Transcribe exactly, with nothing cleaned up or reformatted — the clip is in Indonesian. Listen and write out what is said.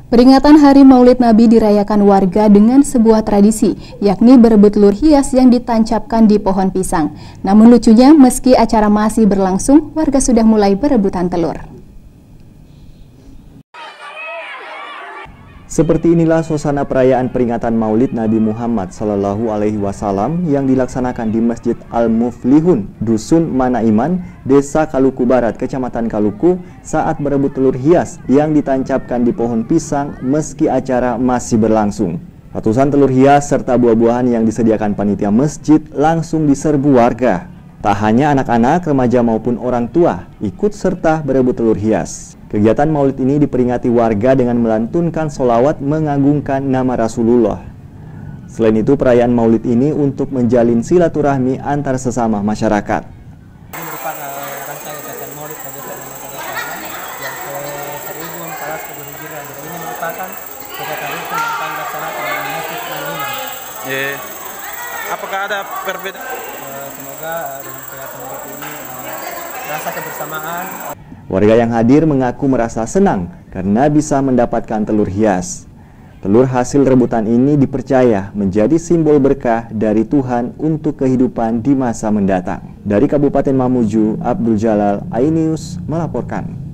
Peringatan Hari Maulid Nabi dirayakan warga dengan sebuah tradisi, yakni berebut telur hias yang ditancapkan di pohon pisang. Namun lucunya, meski acara masih berlangsung, warga sudah mulai berebutan telur. Seperti inilah suasana perayaan peringatan Maulid Nabi Muhammad Sallallahu Alaihi Wasallam yang dilaksanakan di Masjid Al-Muflihun, Dusun Manaiman, Desa Kaluku Barat, Kecamatan Kaluku, saat berebut telur hias yang ditancapkan di pohon pisang meski acara masih berlangsung. Ratusan telur hias serta buah-buahan yang disediakan panitia masjid langsung diserbu warga. Tak hanya anak-anak, remaja maupun orang tua ikut serta berebut telur hias. Kegiatan maulid ini diperingati warga dengan melantunkan sholawat mengagungkan nama Rasulullah. Selain itu, perayaan maulid ini untuk menjalin silaturahmi antar sesama masyarakat. Ini merupakan rangkaian kegiatan maulid pada tahun yang ke seribu empat ratus kedua Hijriah. Ini merupakan kegiatan rutin yang akan dilaksanakan di Masjid Manaiman. Yeah. Apakah ada perbedaan? Uh, semoga dengan kegiatan maulid ini uh, rasa kebersamaan. Warga yang hadir mengaku merasa senang karena bisa mendapatkan telur hias. Telur hasil rebutan ini dipercaya menjadi simbol berkah dari Tuhan untuk kehidupan di masa mendatang. Dari Kabupaten Mamuju, Abdul Jalal, iNews melaporkan.